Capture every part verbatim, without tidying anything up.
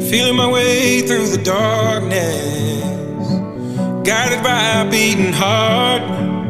Feeling my way through the darkness, guided by a beating heart.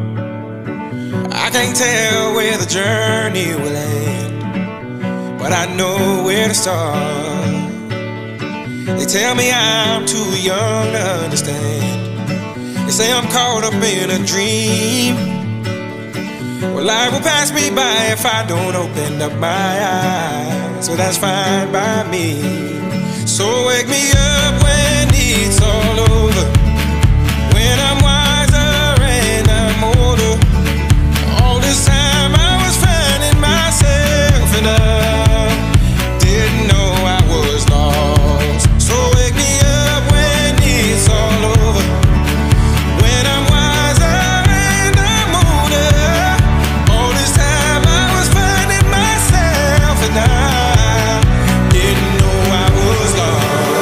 I can't tell where the journey will end, but I know where to start. They tell me I'm too young to understand. They say I'm caught up in a dream. Well, life will pass me by if I don't open up my eyes, so that's fine by me. So wake me up when it's all over, when I'm wiser and I'm older. All this time I was finding myself and I didn't know I was lost. So wake me up when it's all over, when I'm wiser and I'm older. All this time I was finding myself and I didn't know I was lost.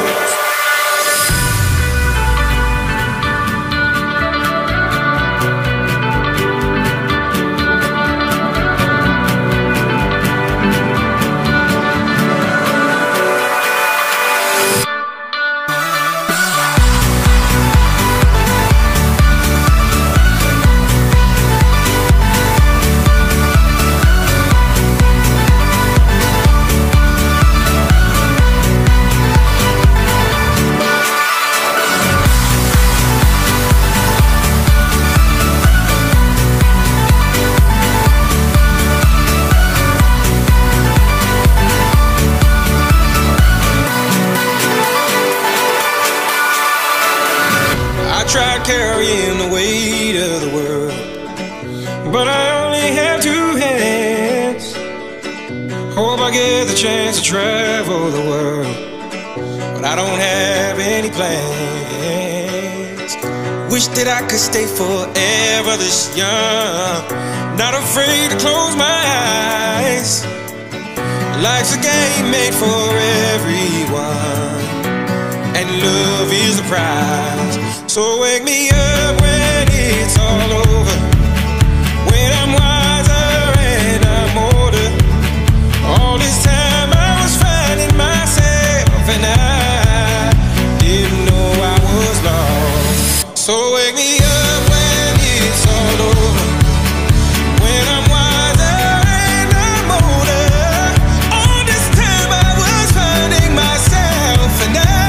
Tried carrying the weight of the world, but I only have two hands. Hope I get the chance to travel the world, but I don't have any plans. Wish that I could stay forever this young, not afraid to close my eyes. Life's a game made for everyone, and love is the prize. So wake me up when it's all over, when I'm wiser and I'm older. All this time I was finding myself and I didn't know I was lost. So wake me up when it's all over, when I'm wiser and I'm older. All this time I was finding myself and I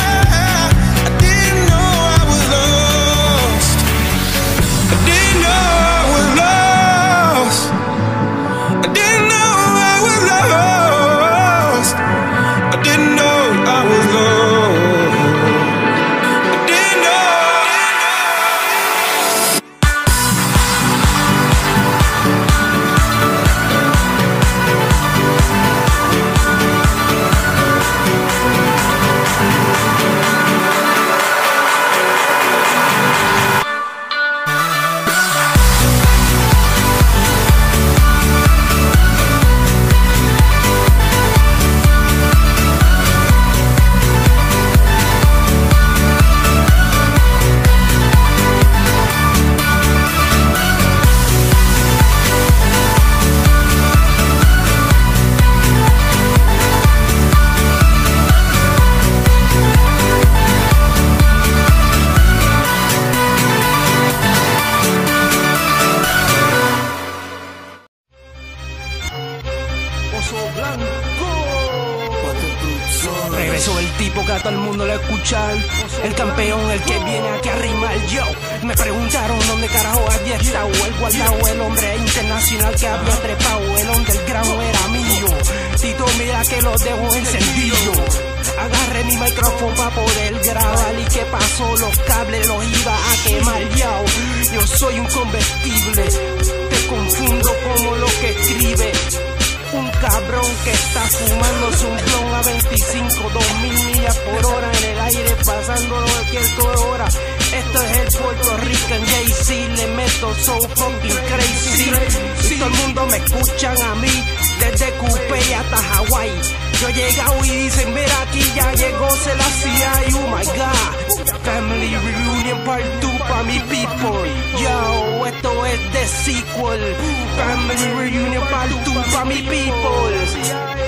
Regresó el tipo que a todo el mundo le escuchar, el campeón, el que viene aquí a rimar. Yo, me preguntaron dónde carajo había estado el guardado, el hombre internacional que había trepado, el underground era mío. Tito, mira que lo dejo encendido. Agarré mi micrófono para poder grabar y qué pasó, los cables los iba a quemar. Yo, yo soy un combustible, te confundo como lo que escribe. Un cabrón que está fumándose un blon a veinticinco, dos mil millas por hora en el aire, pasando cualquier hora. Esto es el Puerto Rican Jay-Z, le meto so fucking crazy. Y todo el mundo me escuchan a mí, desde Coupé hasta Hawái. Yo he llegado y dicen, mira aquí ya llegó Selassie, oh my god. Family Reunion Part two pa' mi people. Yo, esto es The Sequel. Family Reunion Part two pa' mi people.